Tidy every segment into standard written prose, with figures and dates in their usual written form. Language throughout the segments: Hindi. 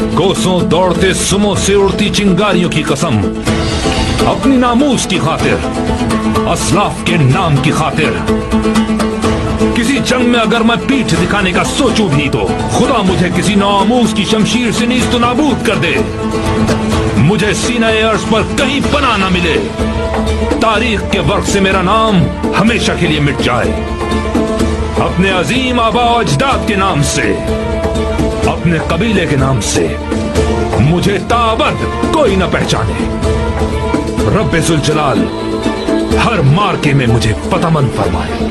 कोसों दौड़ते सुमो से उड़ती चिंगारियों की कसम, अपनी नामूस की खातिर, असलाफ के नाम की खातिर, किसी जंग में अगर मैं पीठ दिखाने का सोचूं भी तो खुदा मुझे किसी नामूस की शमशीर से नीस्त नाबूद कर दे। मुझे सीना-ए अर्श पर कहीं पनाह न मिले, तारीख के वर्क से मेरा नाम हमेशा के लिए मिट जाए। अपने अजीम आबा और अजदाद के नाम से, अपने कबीले के नाम से मुझे ताबद कोई न पहचाने। रब्बे जुल जलाल हर मार्के में मुझे फतमंद फरमाए।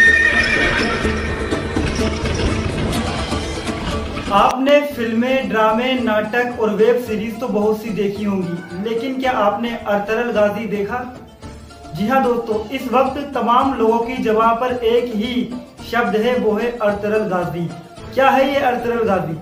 आपने फिल्में, ड्रामे, नाटक और वेब सीरीज तो बहुत सी देखी होंगी, लेकिन क्या आपने अर्तुगरुल गाजी देखा? जी हाँ दोस्तों, इस वक्त तमाम लोगों की जुबान पर एक ही शब्द है, वो है अर्तुगरुल गाजी। क्या है ये अर्तुगरुल गाजी?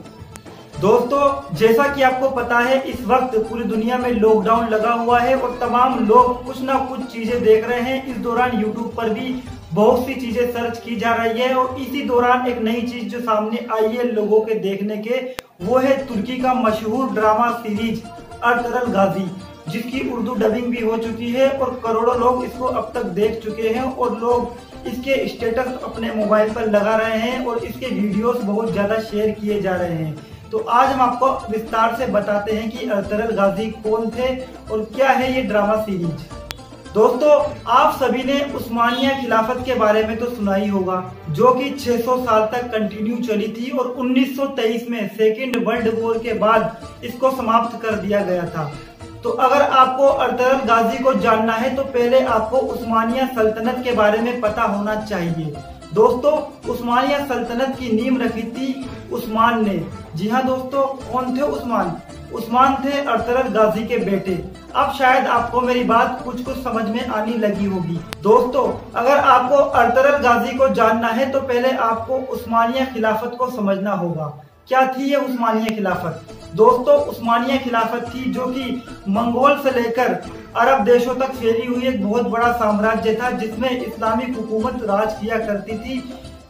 दोस्तों, जैसा कि आपको पता है, इस वक्त पूरी दुनिया में लॉकडाउन लगा हुआ है और तमाम लोग कुछ ना कुछ चीजें देख रहे हैं। इस दौरान यूट्यूब पर भी बहुत सी चीजें सर्च की जा रही है और इसी दौरान एक नई चीज जो सामने आई है लोगों के देखने के, वो है तुर्की का मशहूर ड्रामा सीरीज अर्तुगरुल गाजी, जिसकी उर्दू डबिंग भी हो चुकी है और करोड़ों लोग इसको अब तक देख चुके हैं और लोग इसके स्टेटस अपने मोबाइल पर लगा रहे हैं और इसके वीडियोस बहुत ज्यादा शेयर किए जा रहे हैं। तो आज हम आपको विस्तार से बताते हैं कि अर्तुगरुल गाजी कौन थे और क्या है ये ड्रामा सीरीज। दोस्तों, आप सभी ने उस्मानिया खिलाफत के बारे में तो सुना ही होगा, जो कि 600 साल तक कंटिन्यू चली थी और 1923 में सेकेंड वर्ल्ड वॉर के बाद इसको समाप्त कर दिया गया था। तो अगर आपको अर्तुगरुल गाजी को जानना है तो पहले आपको उस्मानिया सल्तनत के बारे में पता होना चाहिए। दोस्तों, उस्मानिया सल्तनत की नींव रखी थी उस्मान ने। जी हाँ दोस्तों, कौन थे उस्मान? उस्मान थे अर्तुगरुल गाजी के बेटे। अब शायद आपको मेरी बात कुछ कुछ समझ में आने लगी होगी। दोस्तों, अगर आपको अर्तुगरुल गाजी को जानना है तो पहले आपको उस्मानिया खिलाफत को समझना होगा। क्या थी ये उस्मानिया खिलाफत? दोस्तों, उस्मानिया खिलाफत थी जो कि मंगोल से लेकर अरब देशों तक फैली हुई एक बहुत बड़ा साम्राज्य था, जिसमें इस्लामिक हुकूमत राज किया करती थी,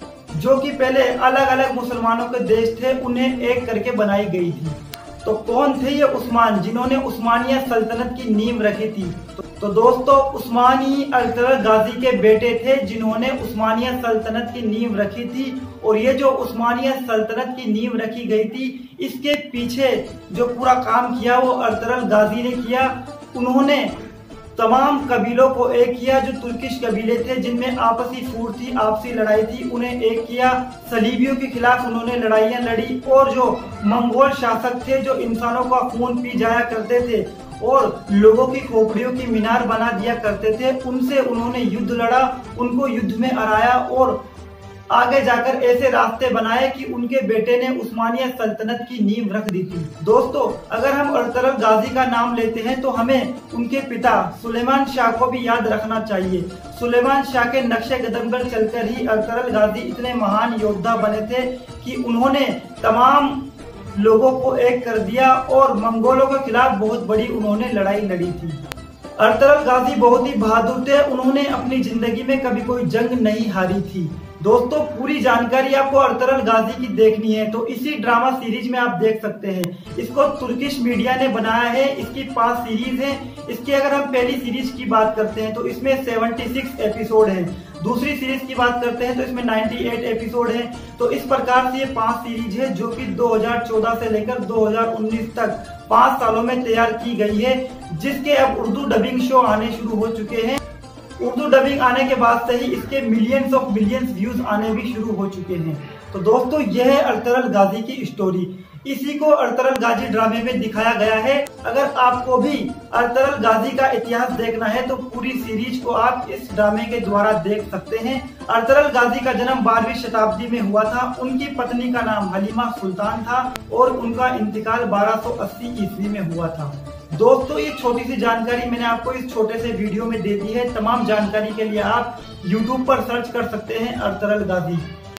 जो कि पहले अलग अलग मुसलमानों के देश थे, उन्हें एक करके बनाई गई थी। तो कौन थे ये उस्मान जिन्होंने उस्मानिया सल्तनत की नींव रखी थी? तो दोस्तों, उस्मान ही अर्तुगरुल गाजी के बेटे थे जिन्होंने उस्मानिया सल्तनत की नींव रखी थी। और ये जो उस्मानिया सल्तनत की नींव रखी गई थी, इसके पीछे जो पूरा काम किया वो अर्तुगरुल गाजी ने किया। उन्होंने तमाम कबीलों को एक किया, जो तुर्किश कबीले थे जिनमें आपसी फूट थी, आपसी लड़ाई थी, उन्हें एक किया। सलीबियों के खिलाफ उन्होंने लड़ाइयां लड़ी और जो मंगोल शासक थे जो इंसानों का खून पी जाया करते थे और लोगों की खोपड़ियों की मीनार बना दिया करते थे, उनसे उन्होंने युद्ध लड़ा, उनको युद्ध में हराया और आगे जाकर ऐसे रास्ते बनाए कि उनके बेटे ने उस्मानिया सल्तनत की नींव रख दी थी। दोस्तों, अगर हम अर्तुगरुल गाजी का नाम लेते हैं तो हमें उनके पिता सुलेमान शाह को भी याद रखना चाहिए। सुलेमान शाह के नक्शे कदम पर चलकर ही अर्तुगरुल गाजी इतने महान योद्धा बने थे कि उन्होंने तमाम लोगों को एक कर दिया और मंगोलों के खिलाफ बहुत बड़ी उन्होंने लड़ाई लड़ी थी। अर्तुगरुल गाजी बहुत ही बहादुर थे, उन्होंने अपनी जिंदगी में कभी कोई जंग नहीं हारी थी। दोस्तों, पूरी जानकारी आपको अर्तुगरुल गाजी की देखनी है तो इसी ड्रामा सीरीज में आप देख सकते हैं। इसको तुर्किश मीडिया ने बनाया है, इसकी 5 सीरीज है। इसकी अगर हम पहली सीरीज की बात करते हैं तो इसमें 76 एपिसोड है। दूसरी सीरीज की बात करते हैं तो इसमें 98 एपिसोड है। तो इस प्रकार से ये 5 सीरीज है जो कि 2014 से लेकर 2019 तक 5 सालों में तैयार की गई है, जिसके अब उर्दू डबिंग शो आने शुरू हो चुके हैं। उर्दू डबिंग आने के बाद से ही इसके मिलियंस ऑफ बिलियंस व्यूज आने भी शुरू हो चुके हैं। तो दोस्तों, यह है अर्तुगरुल गाजी की स्टोरी। इसी को अर्तुगरुल गाजी ड्रामे में दिखाया गया है। अगर आपको भी अर्तुगरुल गाजी का इतिहास देखना है तो पूरी सीरीज को आप इस ड्रामे के द्वारा देख सकते हैं। अर्तुगरुल गाजी का जन्म 12वीं शताब्दी में हुआ था। उनकी पत्नी का नाम हलीमा सुल्तान था और उनका इंतकाल 1280 ईस्वी में हुआ था। दोस्तों, ये छोटी सी जानकारी मैंने आपको इस छोटे से वीडियो में दे दी है। तमाम जानकारी के लिए आप YouTube पर सर्च कर सकते हैं अर्तुगरुल गाजी।